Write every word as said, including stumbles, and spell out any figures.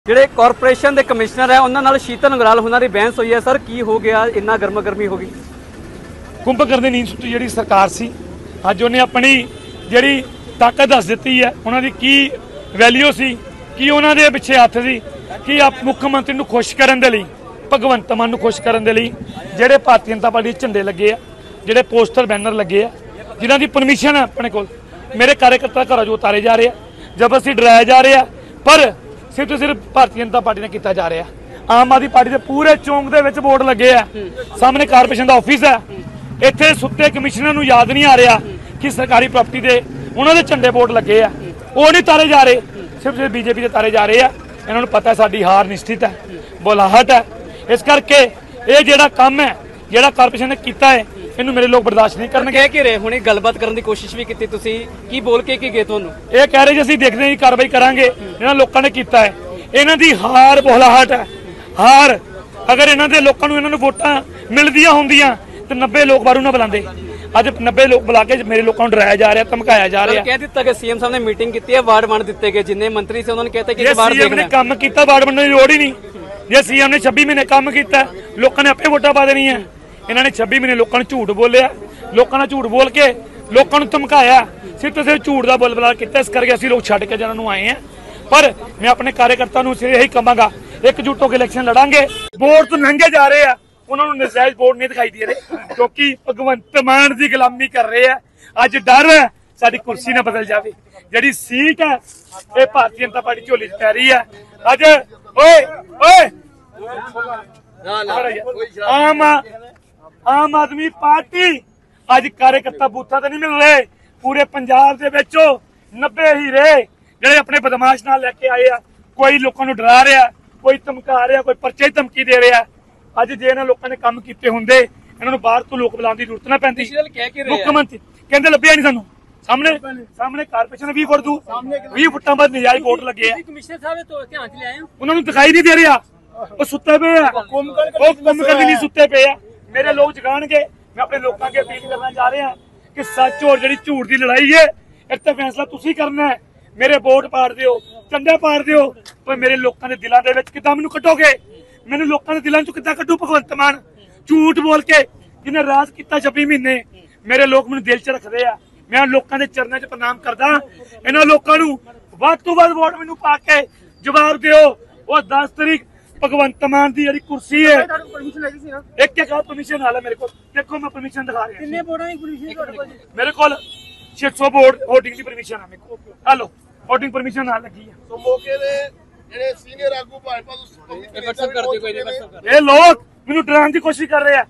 ਜਿਹੜੇ ਕਾਰਪੋਰੇਸ਼ਨ ਦੇ ਕਮਿਸ਼ਨਰ ਹੈ ਉਹਨਾਂ ਨਾਲ ਸ਼ੀਤਲ ਅੰਗਰਾਲ ਉਹਨਾਂ ਦੀ ਬਹਿਸ ਹੋਈ ਹੈ। ਸਰ ਕੀ ਹੋ ਗਿਆ, ਇੰਨਾ ਗਰਮ ਗਰਮੀ ਹੋ ਗਈ? ਕੁੰਭਕਰਨ ਦੀ ਨੀਂਦ ਸੁੱਤੀ ਜਿਹੜੀ ਸਰਕਾਰ ਸੀ, ਅੱਜ ਉਹਨੇ ਆਪਣੀ ਜਿਹੜੀ ਤਾਕਤ ਦੱਸ ਦਿੱਤੀ ਹੈ। ਉਹਨਾਂ ਦੀ ਕੀ ਵੈਲਿਊ ਸੀ, ਕੀ ਉਹਨਾਂ ਦੇ ਪਿੱਛੇ ਹੱਥ ਸੀ, ਕਿ ਆਪ ਮੁੱਖ ਮੰਤਰੀ ਨੂੰ ਖੁਸ਼ ਕਰਨ ਦੇ ਲਈ, ਭਗਵੰਤ ਮਾਨ ਨੂੰ ਖੁਸ਼ ਕਰਨ ਦੇ ਲਈ ਜਿਹੜੇ ਭਾਰਤੀ ਜਨਤਾ ਪਾਰਟੀ ਦੇ ਝੰਡੇ ਲੱਗੇ ਆ, ਜਿਹੜੇ ਪੋਸਟਰ ਬੈਨਰ ਲੱਗੇ ਆ, ਜਿਨ੍ਹਾਂ ਦੀ ਪਰਮਿਸ਼ਨ ਹੈ ਆਪਣੇ ਕੋਲ, ਮੇਰੇ ਕਾਰਜਕਰਤਾ ਘਰਾਂ ਚੋਂ ਉਤਾਰੇ ਜਾ ਰਹੇ ਆ, ਜ਼ਬਰਦਸਤੀ ਡਰਾਇਆ ਜਾ ਰਿਹਾ, ਪਰ ਸਿਰਫ ਤੇ ਸਿਰਫ ਭਾਰਤੀ ਜਨਤਾ ਪਾਰਟੀ ਨੇ ਕੀਤਾ ਜਾ ਰਿਹਾ। ਆਮ ਆਦਮੀ ਪਾਰਟੀ ਦੇ ਪੂਰੇ ਚੌਂਕ ਦੇ ਵਿੱਚ ਬੋਰਡ ਲੱਗੇ ਆ, ਸਾਹਮਣੇ ਕਾਰਪੋਰੇਸ਼ਨ ਦਾ ਆਫਿਸ ਹੈ, ਇੱਥੇ ਸੁੱਤੇ ਕਮਿਸ਼ਨਰ ਨੂੰ ਯਾਦ ਨਹੀਂ ਆ ਰਿਹਾ ਕਿ ਸਰਕਾਰੀ ਪ੍ਰਾਪਰਟੀ ਦੇ ਉਹਨਾਂ ਦੇ ਝੰਡੇ ਬੋਰਡ ਲੱਗੇ ਆ, ਉਹ ਨਹੀਂ ਤਾਰੇ ਜਾ ਰਹੇ, ਸਿਰਫ ਸਿਰਫ ਬੀਜੇਪੀ ਦੇ ਤਾਰੇ ਜਾ ਰਹੇ ਆ। ਇਹਨਾਂ ਨੂੰ ਪਤਾ ਸਾਡੀ ਹਾਰ ਨਿਸ਼ਚਿਤ ਹੈ, ਬੁਲਾਹਟ ਹੈ, ਇਸ ਕਰਕੇ ਇਹ ਜਿਹੜਾ ਕੰਮ ਹੈ, ਜਿਹੜਾ ਕਾਰਪੋਰੇਸ਼ਨ ਨੇ ਕੀਤਾ ਹੈ, ਇਹਨੂੰ ਮੇਰੇ ਲੋਕ ਬਰਦਾਸ਼ਤ ਨਹੀਂ ਕਰਨਗੇ। ਕਹਿ ਕੇ ਰਹੇ ਹੁਣੇ ਗੱਲਬਾਤ ਕਰਨ ਦੀ ਕੋਸ਼ਿਸ਼ ਵੀ ਕੀਤੀ, ਤੁਸੀਂ ਕੀ ਬੋਲ ਕੇ ਕੀ ਗਏ? ਤੁਹਾਨੂੰ ਇਹ ਕਹਿ ਰਹੇ ਜੀ ਅਸੀਂ ਦੇਖਦੇ ਹਾਂ ਕਾਰਵਾਈ ਕਰਾਂਗੇ, ਇਹਨਾਂ ਲੋਕਾਂ ਨੇ ਕੀਤਾ ਹੈ, ਇਹਨਾਂ ਦੀ ਹਾਰ ਬੁਲਾਹਟ ਹੈ, ਹਾਰ। ਅਗਰ ਇਹਨਾਂ ਦੇ ਲੋਕਾਂ ਨੂੰ ਇਹਨਾਂ ਨੂੰ ਵੋਟਾਂ ਮਿਲਦੀਆਂ ਹੁੰਦੀਆਂ ਤੇ ਨੱਬੇ ਲੋਕ ਬਾਰੂ ਨਾ ਬੁਲਾਉਂਦੇ। ਅੱਜ ਨੱਬੇ ਲੋਕ ਬੁਲਾ ਕੇ ਮੇਰੇ ਲੋਕਾਂ ਨੂੰ ਡਰਾਇਆ ਜਾ ਰਿਹਾ, ਧਮਕਾਇਆ ਜਾ ਰਿਹਾ। ਕਹਿ ਦਿੱਤਾ ਕਿ ਸੀਐਮ ਸਾਹਿਬ ਨੇ ਮੀਟਿੰਗ ਕੀਤੀ ਹੈ, ਵਾਰਡ ਵੰਡ ਦਿੱਤੇ ਗਏ, ਜਿੰਨੇ ਮੰਤਰੀ ਸੀ ਉਹਨਾਂ ਨੇ ਕਹਿਤਾ ਕਿ ਵਾਰਡ ਸੀਐਮ ਨੇ ਕੰਮ ਕੀਤਾ, ਵਾਰਡ ਵੰਡਣ ਦੀ ਲੋੜ ਹੀ ਨਹੀਂ। ਜੇ ਸੀਐਮ ਨੇ ਛੱਬੀ ਮਹੀਨੇ ਕੰਮ ਕੀਤਾ, ਲੋਕਾਂ ਨੇ ਆਪੇ ਵੋਟਾਂ ਪਾ ਦੇਣੀਆਂ। ਇਹਨਾਂ ਨੇ ਛੱਬੀ ਮਹੀਨੇ ਲੋਕਾਂ ਨੂੰ ਝੂਠ ਬੋਲਿਆ, ਲੋਕਾਂ ਨਾਲ ਝੂਠ ਬੋਲ ਕੇ ਲੋਕਾਂ ਨੂੰ ਧਮਕਾਇਆ, ਸਿਰਫ ਤੇ ਸਿਰਫ ਝੂਠ ਦਾ ਬੋਲਬਾਲਾ ਕੀਤਾ। ਇਸ ਕਰਕੇ ਅਸੀਂ ਲੋਕ ਛੱਡ ਕੇ ਜਿਹਨਾਂ ਨੂੰ ਆਏ ਆ, ਪਰ ਮੈਂ ਆਪਣੇ ਕਾਰਜਕਰਤਾ ਨੂੰ ਸਿਰੇ ਇਹੀ ਕਹਾਂਗਾ, ਇਕਜੁੱਟ ਹੋ ਕੇ ਇਲੈਕਸ਼ਨ ਲੜਾਂਗੇ। ਵੋਟ ਤੋਂ ਲੰਘੇ ਜਾ ਰਹੇ ਆ, ਉਹਨਾਂ ਨੂੰ ਨਜਾਇਜ਼ ਵੋਟ ਨਹੀਂ ਦਿਖਾਈ ਦੇ ਰਹੇ, ਕਿਉਂਕਿ ਭਗਵੰਤ ਮਾਨ ਦੀ ਗੁਲਾਮੀ ਕਰ ਰਹੇ ਆ। ਅੱਜ ਡਰ ਹੈ ਸਾਡੀ ਕੁਰਸੀ ਨਾ ਬਦਲ ਜਾਵੇ, ਜਿਹੜੀ ਸੀਟ ਹੈ ਇਹ ਭਾਰਤੀ ਜਨਤਾ ਪਾਰਟੀ ਝੋਲੀ ਚ ਪੈ ਰਹੀ ਹੈ। ਅੱਜ ਓਏ ਓਏ ਆਮ ਆਮ ਆਦਮੀ ਪਾਰਟੀ ਅੱਜ ਕਾਰਜਕਰਤਾ ਬੂਥਾਂ ਤੇ ਨਹੀਂ ਮਿਲ ਰਹੇ। ਪੂਰੇ ਪੰਜਾਬ ਦੇ ਵਿੱਚੋਂ ਨੱਬੇ ਹੀਰੇ ਜਿਹੜੇ ਆਪਣੇ ਬਦਮਾਸ਼ ਨਾਲ ਲੈ ਕੇ ਆਏ ਆ, ਕੋਈ ਲੋਕਾਂ ਨੂੰ ਡਰਾ ਰਿਹਾ, ਕੋਈ ਧਮਕਾ ਰਿਹਾ, ਕੋਈ ਪਰਚੇ ਧਮਕੀ ਦੇ ਰਿਹਾ। ਅੱਜ ਜੇ ਇਹਨਾਂ ਲੋਕਾਂ ਨੇ ਕੰਮ ਕੀਤੇ ਹੁੰਦੇ, ਇਹਨਾਂ ਨੂੰ ਬਾਹਰ ਤੋਂ ਲੋਕ ਬੁਲਾਉਣ ਦੀ ਜ਼ਰੂਰਤ ਨਾ ਪੈਂਦੀ। ਮੁੱਖ ਮੰਤਰੀ ਕਹਿੰਦੇ ਲੱਭਿਆ ਨਹੀਂ ਸਾਨੂੰ, ਸਾਹਮਣੇ ਸਾਹਮਣੇ ਕਾਰਪੋਰੇਸ਼ਨ ਵੀਹ ਫੁੱਟ ਦੂਰ ਵੀਹ ਫੁੱਟਾਂ ਬਾਅਦ ਨਜਾਇਜ਼ ਵੋਟ ਲੱਗੇ ਆ, ਕਮਿਸ਼ਨਰ ਸਾਹਿਬ ਤੋਂ ਧਿਆਨ ਚ ਲਿਆਏ ਉਹਨਾਂ ਨੂੰ ਦਿਖਾਈ ਨਹੀਂ ਦੇ ਰਿਹਾ, ਉਹ ਸੁੱਤੇ ਪਏ ਆ, ਉਹ ਕੰਮ ਕਰਨ ਲਈ ਸੁੱਤੇ ਪਏ ਆ। ਮੇਰੇ ਲੋਕ ਜਗਾਣਗੇ। ਮੈਂ ਆਪਣੇ ਲੋਕਾਂ ਅੱਗੇ ਅਪੀਲ ਕਰਨਾ ਚਾਹ ਰਿਹਾ ਕਿ ਸੱਚ ਔਰ ਜਿਹੜੀ ਝੂਠ ਦੀ ਲੜਾਈ ਹੈ, ਇਸ ਤੇ ਫੈਸਲਾ ਤੁਸੀਂ ਕਰਨਾ ਹੈ। ਮੇਰੇ ਵੋਟ ਪਾੜ ਦਿਓ, ਝੰਡੇ ਪਾੜ ਦਿਓ, ਪਰ ਮੇਰੇ ਲੋਕਾਂ ਦੇ ਦਿਲਾਂ ਦੇ ਵਿੱਚ ਕਿੱਦਾਂ ਮੈਨੂੰ ਕੱਟੋਗੇ? ਮੈਨੂੰ ਲੋਕਾਂ ਦੇ ਦਿਲਾਂ ਚੋਂ ਕਿੱਦਾਂ ਕੱਢੂ ਭਗਵੰਤ ਮਾਨ? ਝੂਠ ਬੋਲ ਕੇ ਜਿਹਨੇ ਰਾਜ ਕੀਤਾ ਛੱਬੀ ਮਹੀਨੇ, ਮੇਰੇ ਲੋਕ ਮੈਨੂੰ ਦਿਲ 'ਚ ਰੱਖਦੇ ਆ। ਮੈਂ ਲੋਕਾਂ ਦੇ ਚਰਨਾਂ 'ਚ ਪ੍ਰਣਾਮ ਕਰਦਾ। ਇਹਨਾਂ ਲੋਕਾਂ ਨੂੰ ਵੱਧ ਤੋਂ ਵੱਧ ਵੋਟ ਮੈਨੂੰ ਪਾ ਕੇ ਜਵਾਬ ਦਿਓ। ਉਹ ਦਸ ਤਰੀਕ ਭਗਵੰਤ ਮਾਨ ਦੀ ਜਿਹੜੀ ਕੁਰਸੀ ਹੈ, ਇੱਕ ਇੱਕ ਪਰਮਿਸ਼ਨ ਹਾਲ ਹੈ ਮੇਰੇ ਕੋਲ, ਦੇਖੋ ਮੈਂ ਪਰਮਿਸ਼ਨ ਦਿਖਾ ਰਿਹਾ। ਕਿੰਨੇ ਵੋਟਾਂ ਦੀ ਪਰਮਿਸ਼ਨ ਤੁਹਾਡੇ ਕੋਲ? ਮੇਰੇ ਕੋਲ ਛੇ ਸੌ ਵੋਟ ਵੋਟਿੰਗ ਦੀ ਪਰਮਿਸ਼ਨ ਹੈ ਮੇਰੇ ਕੋਲ। ਹਲੋ ਵੋਟਿੰਗ ਪਰਮਿਸ਼ਨ ਨਾਲ ਲੱਗੀ ਹੈ। ਸੋ ਮੌਕੇ ਦੇ ਜਿਹੜੇ ਸੀਨੀਅਰ ਆਗੂ ਭਾਜਪਾ ਤੋਂ WhatsApp ਕਰ ਦਿਓ, ਕੋਈ ਨਹੀਂ WhatsApp ਕਰ। ਇਹ ਲੋਕ ਮੈਨੂੰ ਡਰਾਉਣ ਦੀ ਕੋਸ਼ਿਸ਼ ਕਰ ਰਹੇ ਆ।